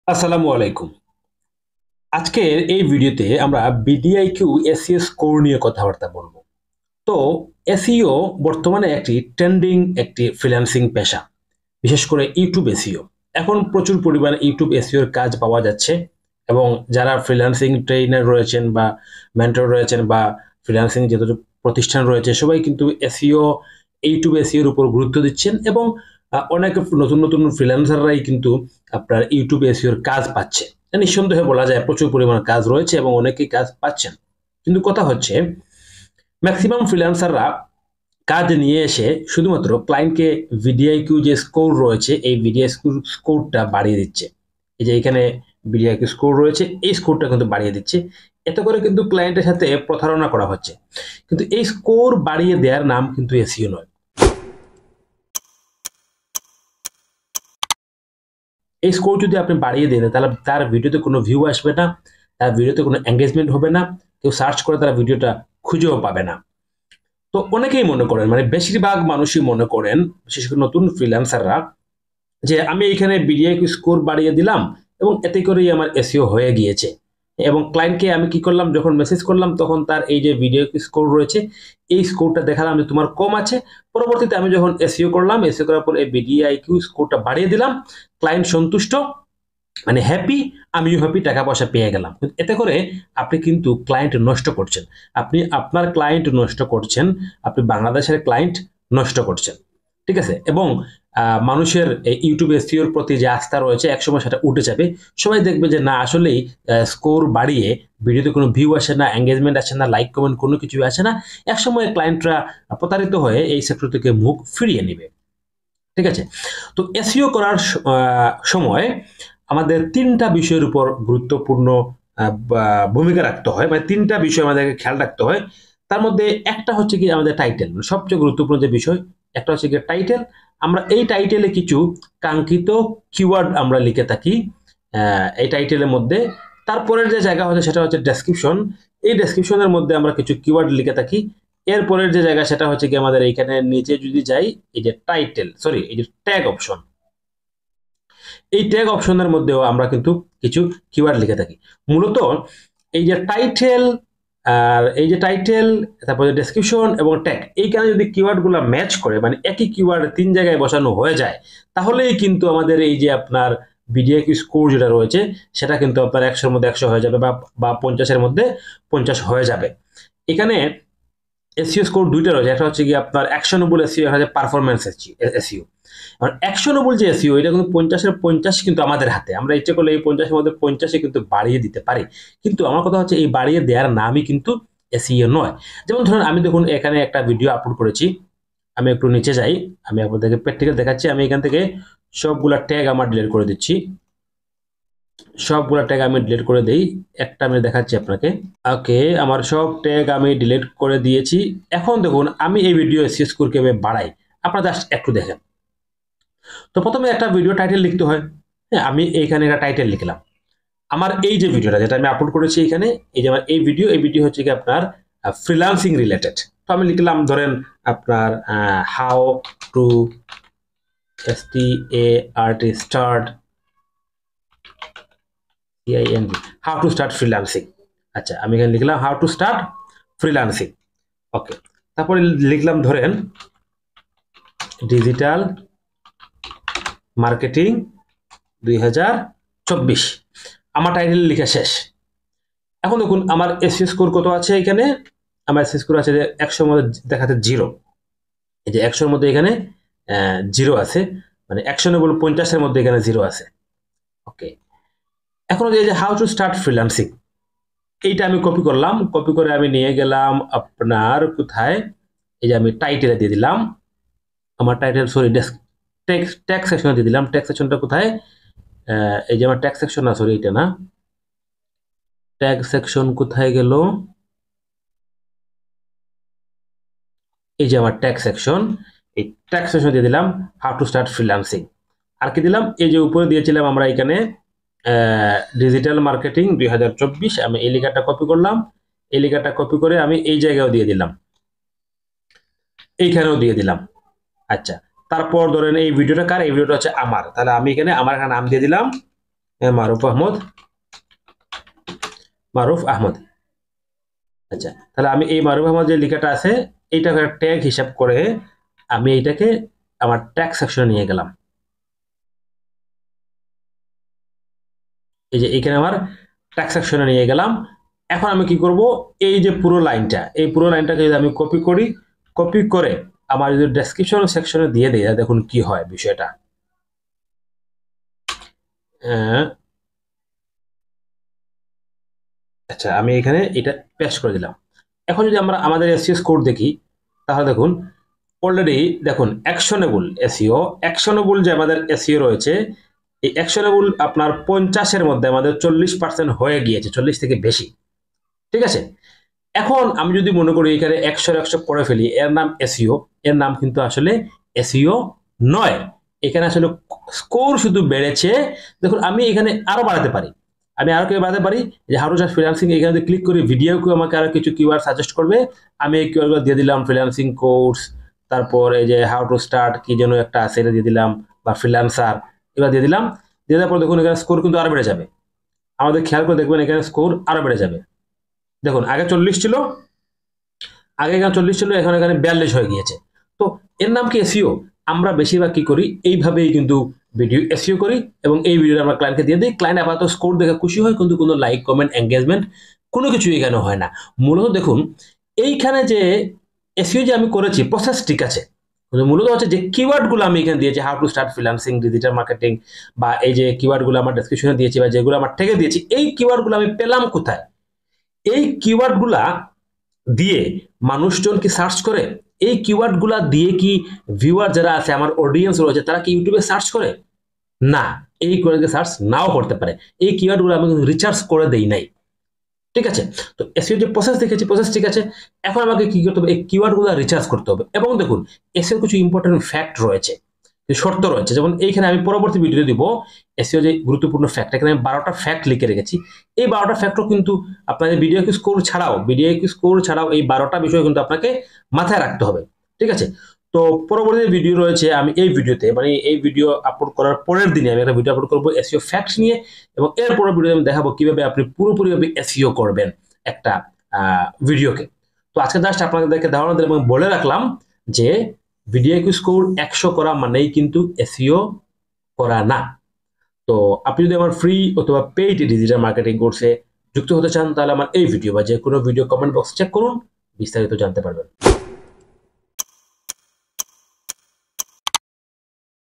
আসসালামু আলাইকুম। আজকের এই ভিডিওতে আমরা বিডিআইকিউ এসইও স্কোর নিয়ে কথাবার্তা বলবো। তো এসইও বর্তমানে একটি ট্রেন্ডিং একটি ফ্রিল্যান্সিং পেশা, বিশেষ করে ইউটিউব এসইও। এখন প্রচুর পরিমাণে ইউটিউব এসইওর কাজ পাওয়া যাচ্ছে এবং যারা ফ্রিল্যান্সিং ট্রেইনার রয়েছেন বা মেন্টর রয়েছেন বা ফ্রিল্যান্সিং যত প্রতিষ্ঠান রয়েছে সবাই কিন্তু এসইও, ইউটিউব এসইওর উপর গুরুত্ব দিচ্ছেন এবং অনেক নতুন নতুন ফ্রিল্যান্সাররাই কিন্তু আপনার ইউটিউব এসইওর কাজ পাচ্ছে। নিঃসন্দেহে বলা যায় প্রচুর পরিমাণ কাজ রয়েছে এবং অনেকেই কাজ পাচ্ছেন। কিন্তু কথা হচ্ছে ম্যাক্সিমাম ফ্রিল্যান্সাররা কাজ নিয়ে এসে শুধুমাত্র ক্লায়েন্টকে ভিডিআইকিউ যে স্কোর রয়েছে এই ভিডিআইকিউ স্কোরটা বাড়িয়ে দিচ্ছে। এই যে এখানে ভিডিআইকিউ স্কোর রয়েছে এই স্কোরটা কিন্তু বাড়িয়ে দিচ্ছে। এতে করে কিন্তু ক্লায়েন্টের সাথে প্রতারণা করা হচ্ছে। কিন্তু এই স্কোর বাড়িয়ে দেওয়ার নাম কিন্তু এসইও নয়। এই স্কোর যদি আপনি বাড়িয়ে দেন তাহলে তার ভিডিওতে কোনো ভিউ আসবে না, তার ভিডিওতে কোনো এঙ্গেজমেন্ট হবে না, কেউ সার্চ করে তারা ভিডিওটা খুঁজেও পাবে না। তো অনেকেই মনে করেন, মানে বেশিরভাগ মানুষই মনে করেন, বিশেষ করে নতুন ফ্রিল্যান্সাররা, যে আমি এইখানে বিডিআইকিউ স্কোর বাড়িয়ে দিলাম এবং এতে করেই আমার এসইও হয়ে গিয়েছে। এবং ক্লায়েন্টকে আমি কি করলাম, যখন মেসেজ করলাম তখন তার এই যে ভিডিআইকিউ স্কোর রয়েছে এই স্কোরটা দেখালাম যে তোমার কম আছে। পরবর্তীতে আমি যখন এসইও করলাম, এসইও করার পর এই বিডিআইকিউ স্কোরটা বাড়িয়ে দিলাম, ক্লায়েন্ট সন্তুষ্ট, মানে হ্যাপি, আমিও হ্যাপি, টাকা পয়সা পেয়ে গেলাম। এতে করে আপনি কিন্তু ক্লায়েন্ট নষ্ট করছেন, আপনি আপনার ক্লায়েন্ট নষ্ট করছেন, আপনি বাংলাদেশের ক্লায়েন্ট নষ্ট করছেন। ঠিক আছে? এবং মানুষের ইউটিউব এসইওর প্রতি যে আস্থা রয়েছে একসময় সেটা উঠে যাবে। সবাই দেখবে যে না, আসলেই স্কোর বাড়িয়ে ভিডিওতে কোনো ভিউ আসে না, এঙ্গেজমেন্ট আসে না, লাইক কমেন্ট কোনো কিছু আসে না। একসময় ক্লায়েন্টরা প্রতারিত হয়ে এই সেক্টর থেকে মুখ ফিরিয়ে নেবে। ঠিক আছে? তো এসইও করার সময় আমাদের তিনটা বিষয়ের উপর গুরুত্বপূর্ণ ভূমিকা রাখতে হয়, মানে তিনটা বিষয় আমাদেরকে খেয়াল রাখতে হয়। তার মধ্যে একটা হচ্ছে কি আমাদের টাইটেল, মানে সবচেয়ে গুরুত্বপূর্ণ যে বিষয়, একটা হচ্ছে কি টাইটেল। আমরা এই টাইটেলে কিছু কাঙ্ক্ষিত কিওয়ার্ড আমরা লিখে থাকি এই টাইটেলের মধ্যে। তারপরের যে জায়গা হচ্ছে সেটা হচ্ছে ডেসক্রিপশন। এই ডেসক্রিপশনের মধ্যে আমরা কিছু কিওয়ার্ড লিখে থাকি। এরপরের যে জায়গা সেটা হচ্ছে কি আমাদের এইখানে নিচে যদি যাই, এই যে টাইটেল, সরি, এই যে ট্যাগ অপশন, এই ট্যাগ অপশনের মধ্যেও আমরা কিন্তু কিছু কিওয়ার্ড লিখে থাকি। মূলত এই যে টাইটেল, আর এই যে টাইটেল, তারপরে ডেসক্রিপশন এবং ট্যাগ, এইখানে যদি কিওয়ার্ডগুলো ম্যাচ করে, মানে একই কিওয়ার্ড তিন জায়গায় বসানো হয়ে যায়, তাহলেই কিন্তু আমাদের এই যে আপনার বিডিআইকিউ স্কোর যেটা রয়েছে সেটা কিন্তু আপনার 100-র মধ্যে 100 হয়ে যাবে বা 50-এর মধ্যে 50 হয়ে যাবে। এখানে এসইও স্কোর দুইটা রয়েছে, একটা হচ্ছে কি আপনার অ্যাকশনেবল এসইও, একটা হচ্ছে পারফরম্যান্স এসইও। এখন অ্যাকশনেবল যে এসইও এটা কিন্তু 50-এর 50 কিন্তু আমাদের হাতে, আমরা ইচ্ছে করলে এই 50-এর মধ্যে 50-এ কিন্তু বাড়িয়ে দিতে পারি। কিন্তু আমার কথা হচ্ছে এই বাড়িয়ে দেওয়ার নামই কিন্তু এসইও নয়। যেমন ধরুন আমি দেখুন এখানে একটা ভিডিও আপলোড করেছি, আমি একটু নিচে যাই, আমি আপনাদেরকে প্র্যাকটিক্যাল দেখাচ্ছি। আমি এখান থেকে সবগুলা ট্যাগ আমার ডিলিট করে দিচ্ছি, সবগুলা ট্যাগ আমি ডিলিট করে দেই। একটা আমি দেখাচ্ছি আপনাকে। ওকে, আমার সব ট্যাগ আমি ডিলিট করে দিয়েছি। এখন দেখুন আমি এই ভিডিও এসইও স্কোর কিভাবে বাড়াই, আপনারা জাস্ট একটু দেখেন। তো প্রথমে একটা ভিডিও টাইটেল লিখতে হয়। হ্যাঁ, আমি এইখানে একটা টাইটেল লিখলাম। আমার এই যে ভিডিওটা যেটা আমি আপলোড করেছি এখানে, এই যে আমার এই ভিডিও হচ্ছে কি আপনার ফ্রিল্যান্সিং রিলেটেড। তো আমি লিখলাম ধরেন আপনার how to start CING, how to start freelancing. আচ্ছা, আমি এখানে লিখলাম how to start freelancing. Okay, তারপরে লিখলাম ধরেন ডিজিটাল মার্কেটিং 2024। আমার টাইটেল লেখা শেষ। এখন দেখুন আমার এসইও স্কোর কত আছে এখানে, আমার এসইও স্কোর আছে যে 100-র মধ্যে দেখাতে 0। এই যে 100-র মধ্যে এখানে 0 আছে, মানে 150-এর মধ্যে এখানে 0 আছে। ওকে, এখন এই যে হাউ টু স্টার্ট ফ্রিল্যান্সিং, এইটা আমি কপি করলাম, কপি করে আমি নিয়ে গেলাম আপনার কোথায়, এই যে আমি টাইটেলে দিয়ে দিলাম। আমার টাইটেল, সরি, ট্যাক্স সেকশনে দিয়ে দিলাম। ট্যাক্স সেকশনটা কোথায়, এই যে আমার ট্যাক্স সেকশন, না সরি এটা না, ট্যাগ সেকশন কোথায় গেল, এই যে আমার ট্যাগ সেকশন, এই ট্যাগ সেকশন দিয়ে দিলাম হাউ টু স্টার্ট ফ্রিল্যান্সিং। আর কি দিলাম, এই যে উপরে দিয়েছিলাম আমরা এখানে ডিজিটাল মার্কেটিং 2024, আমি এই লেখাটা কপি করলাম, এই লেখাটা কপি করে আমি এই জায়গায়ও দিয়ে দিলাম, এইখানেও দিয়ে দিলাম। আচ্ছা, তারপর ধরেন এই ভিডিওটা কার, এই ভিডিওটা হচ্ছে আমার, তাহলে আমি এখানে আমার নাম দিয়ে দিলাম মারুফ আহমদ, মারুফ আহমদ। আচ্ছা, তাহলে আমি এই মারুফ আহমদ যে লেখাটা আছে এইটাকে ট্যাগ হিসাব করে আমি এইটাকে আমার ট্যাগ সেকশনে নিয়ে গেলাম। এই যে এখানে আমার ট্যাগ সেকশনে নিয়ে গেলাম। এখন আমি কি করব, এই যে পুরো লাইনটা, এই পুরো লাইনটাকে যদি আমি কপি করি, কপি করে আমার যদি ডেসক্রিপশন সেকশনে দিয়ে দিই, দেখুন কি হয় বিষয়টা। আচ্ছা, আমি এখানে এটা পেস্ট করে দিলাম। এখন যদি আমরা আমাদের এসইও স্কোর দেখি, তাহলে দেখুন অলরেডি দেখুন অ্যাকশনেবল এসইও, অ্যাকশনেবল যে আমাদের এসইও রয়েছে, এই অ্যাকশনেবল আপনার 50-এর মধ্যে আমাদের 40% হয়ে গিয়েছে, 40 থেকে বেশি। ঠিক আছে, এখন আমি যদি মনে করি এখানে 100-100 করে ফেলি, এর নাম এসইও, এর নাম কিন্তু আসলে এসইও নয়। এখানে আসলে স্কোর শুধু বেড়েছে। দেখুন আমি এখানে আরো বাড়াতে পারি, আমি আরো কি বাড়াতে পারি, যে হাউ টু স্টার্ট ফ্রিল্যান্সিং, এখানে ক্লিক করে ভিডিও আমাকে আরো কিছু কিওয়ার্ড সাজেস্ট করবে, আমি এই কিওয়ার্ডগুলো দিয়ে দিলাম, ফ্রিল্যান্সিং কোর্স, তারপর এই যে হাউ টু স্টার্ট কি যেন একটা আছে এটা দিয়ে দিলাম, বা ফ্রিল্যান্সার এগুলো দিয়ে দিলাম। দিয়ে দেওয়ার পর দেখুন এখানে স্কোর কিন্তু আরো বেড়ে যাবে। আমাদের খেয়াল করে দেখবেন এখানে স্কোর আরো বেড়ে যাবে। দেখুন আগে 40 ছিল, আগে এখানে 40 ছিল, এখন এখানে 42 হয়ে গিয়েছে। তো এর নাম কি এসইও। আমরা বেশিরভাগ কি করি, এইভাবেই কিন্তু ভিডিও এসইও করি, এবং এই ভিডিওটা আমরা ক্লায়েন্টকে দিয়ে দিই। ক্লায়েন্ট আপাতত স্কোর দেখে খুশি হয়, কিন্তু কোনো লাইক কমেন্ট এঙ্গেজমেন্ট কোনো কিছু এখানে হয় না। মূলত দেখুন এইখানে যে এসইও যে আমি করেছি প্রসেস ঠিক আছে, কিন্তু মূলত হচ্ছে যে কিওয়ার্ডগুলো আমি এখানে দিয়েছি, how to start freelancing, digital marketing, বা এই যে কিওয়ার্ডগুলো আমার ডেসক্রিপশনে দিয়েছি বা যেগুলো আমার ট্যাগে দিয়েছি, এই কিওয়ার্ডগুলো আমি পেলাম কোথায়? এই কিওয়ার্ডগুলা দিয়ে মানুষজন কি সার্চ করে? এই কিওয়ার্ডগুলা দিয়ে কি ভিউয়ার যারা আছে, আমার অডিয়েন্স রয়েছে, তারা কি ইউটিউবে সার্চ করে? না, এই কিওয়ার্ডকে সার্চ নাও করতে পারে। এই কিওয়ার্ডগুলো আমি রিসার্চ করে দেই নাই। ঠিক আছে, তো এসইও যে প্রসেস দেখেছি, প্রসেস ঠিক আছে। এখন আমাকে কি করতে হবে, এই কিওয়ার্ডগুলো রিসার্চ করতে হবে। এবং দেখুন এসইও কিছু ইম্পর্টেন্ট ফ্যাক্ট রয়েছে, শর্ত রয়েছে। যেমন এইখানে আমি পরবর্তী ভিডিও দিব এসইও যে গুরুত্বপূর্ণ ফ্যাক্ট, এখানে আমি 12টা ফ্যাক্ট লিখে রেখেছি। এই 12টা ফ্যাক্টও কিন্তু আপনাদের ভিডিও স্কোর ছাড়াও, এই 12টা বিষয় কিন্তু আপনাকে মাথায় রাখতে হবে। ঠিক আছে, তো পরবর্তী ভিডিও রয়েছে, আমি এই ভিডিওতে মানে এই ভিডিও আপলোড করার পরের দিনে আমি একটা ভিডিও আপলোড করবো এসইও ফ্যাক্ট নিয়ে, এবং এর পরের ভিডিও আমি দেখাবো কিভাবে আপনি পুরোপুরিভাবে এসইও করবেন একটা ভিডিওকে। তো আজকে জাস্ট আপনাদেরকে ধারণা দিলাম এবং বলে রাখলাম যে ভিডিও স্কোর 100 করা মানেই কিন্তু এসইও করা না। তো আপনি যদি আমার ফ্রি অথবা পেইড ডিজিটাল মার্কেটিং কোর্সে যুক্ত হতে চান, তাহলে আমার এই ভিডিও বা যে কোনো ভিডিও কমেন্ট বক্স চেক করুন, বিস্তারিত জানতে পারবেন।